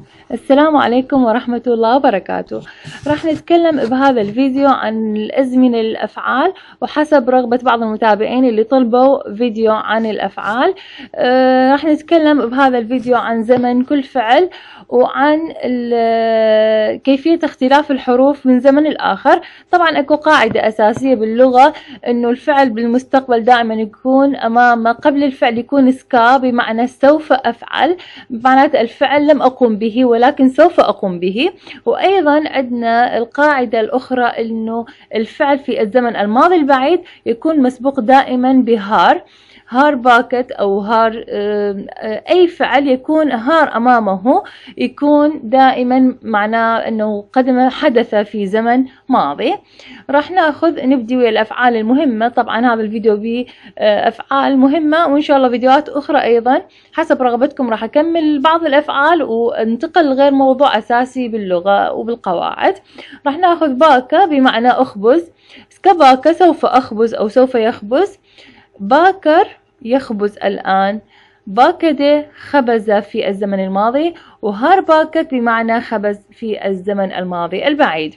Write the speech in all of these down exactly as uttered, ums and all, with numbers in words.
السلام عليكم ورحمة الله وبركاته. راح نتكلم بهذا الفيديو عن الأزمنة الأفعال، وحسب رغبة بعض المتابعين اللي طلبوا فيديو عن الأفعال. آه راح نتكلم بهذا الفيديو عن زمن كل فعل، وعن كيفية اختلاف الحروف من زمن الآخر. طبعا اكو قاعدة أساسية باللغة انه الفعل بالمستقبل دائما يكون امام قبل الفعل يكون سكا، بمعنى سوف أفعل، معناته الفعل لم أقوم به ولكن سوف أقوم به. وأيضا عندنا القاعدة الأخرى أنه الفعل في الزمن الماضي البعيد يكون مسبوق دائما بهار، هار باكت أو هار، أي فعل يكون هار أمامه يكون دائما معناه أنه قد حدث في زمن ماضي. راح ناخذ نبدي ويا الأفعال المهمة. طبعا هذا الفيديو بأفعال مهمة، وإن شاء الله فيديوهات أخرى أيضا حسب رغبتكم راح أكمل بعض الأفعال وانتقل غير موضوع أساسي باللغة وبالقواعد. راح ناخذ باكا بمعنى أخبز، سكباكا سوف أخبز أو سوف يخبز، باكر يخبز الآن، باكده خبز في الزمن الماضي، وهار باكت بمعنى خبز في الزمن الماضي البعيد.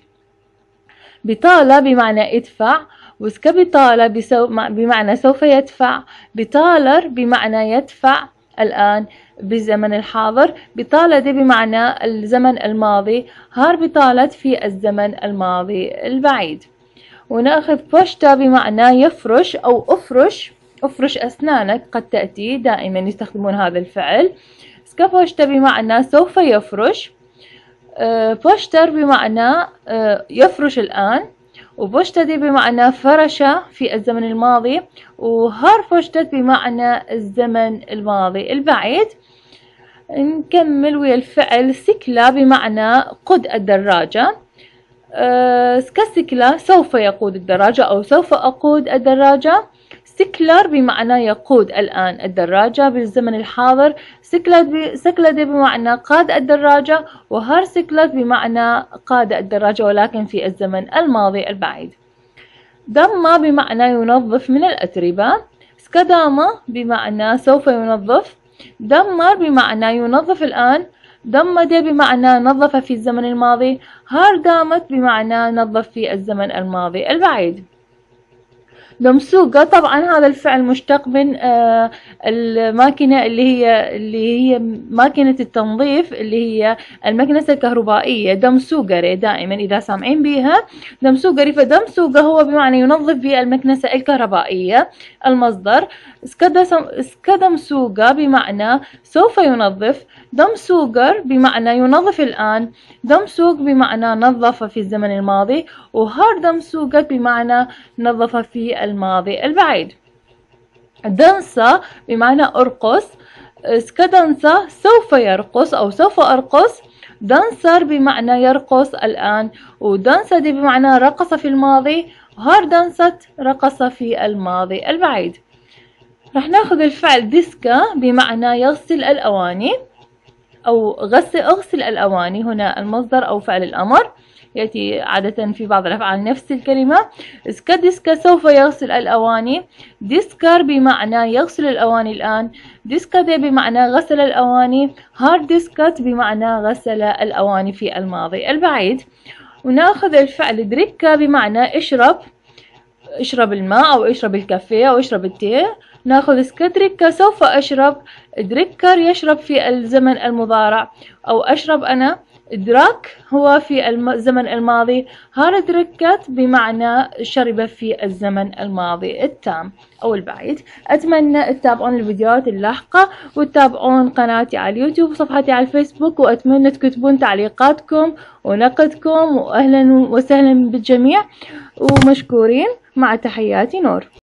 بطالة بمعنى ادفع، وسكبطالة بمعنى سوف يدفع، بطالر بمعنى يدفع الآن بالزمن الحاضر، بطالة دي بمعنى الزمن الماضي، هار بطالت في الزمن الماضي البعيد. ونأخذ بوشتا بمعنى يفرش أو أفرش، أفرش أسنانك قد تأتي دائما يستخدمون هذا الفعل. سكبوشتا بمعنى سوف يفرش، بوشتر بمعنى يفرش الآن، وبوشتا دي بمعنى فرش في الزمن الماضي، وهار بوشتت بمعنى الزمن الماضي البعيد. نكمل ويا الفعل سكلا بمعنى قد الدراجة، سكسكلا سوف يقود الدراجة أو سوف أقود الدراجة، سكلر بمعنى يقود الآن الدراجة بالزمن الحاضر، سكلد بمعنى قاد الدراجة، وهار سكلت بمعنى قاد الدراجة ولكن في الزمن الماضي البعيد. دم بمعنى ينظف من الأتربة، سكدامة بمعنى سوف ينظف، دمر بمعنى ينظف الآن، دمد بمعنى نظف في الزمن الماضي، هار دامت بمعنى نظف في الزمن الماضي البعيد. دمسوقة طبعا هذا الفعل مشتق من آه الماكينة اللي هي اللي هي ماكينة التنظيف، اللي هي المكنسة الكهربائية، دمسوقري دائما إذا سامعين بيها دمسوقري. فدمسوقة هو بمعنى ينظف بالمكنسة الكهربائية المصدر. سكدمسوقة بمعنى سوف ينظف، دمسوقر بمعنى ينظف الآن، دمسوق بمعنى نظف في الزمن الماضي، وهار دمسوقت بمعنى نظف في الماضي البعيد. دنسة بمعنى أرقص، سكدنسة سوف يرقص أو سوف أرقص، دنسر بمعنى يرقص الآن، ودنسة دي بمعنى رقص في الماضي، وهار دنست رقص في الماضي البعيد. رح ناخذ الفعل ديسكا بمعنى يغسل الأواني أو غسل أغسل الأواني، هنا المصدر أو فعل الأمر يأتي عادة في بعض الأفعال نفس الكلمة. سكديسكا سوف يغسل الأواني، ديسكر بمعنى يغسل الأواني الآن، ديسكادي بمعنى غسل الأواني، هار ديسكت بمعنى غسل الأواني في الماضي البعيد. ونأخذ الفعل دريكا بمعنى اشرب، اشرب الماء أو اشرب الكافيه أو اشرب التي. ناخذ سكدريكا سوف أشرب، دريكر يشرب في الزمن المضارع أو أشرب أنا، دراك هو في الزمن الماضي، هار دركت بمعنى شرب في الزمن الماضي التام أو البعيد. أتمنى تتابعون الفيديوهات اللاحقة وتتابعون قناتي على اليوتيوب وصفحتي على الفيسبوك، وأتمنى تكتبون تعليقاتكم ونقدكم، وأهلا وسهلا بالجميع ومشكورين. مع تحياتي نور.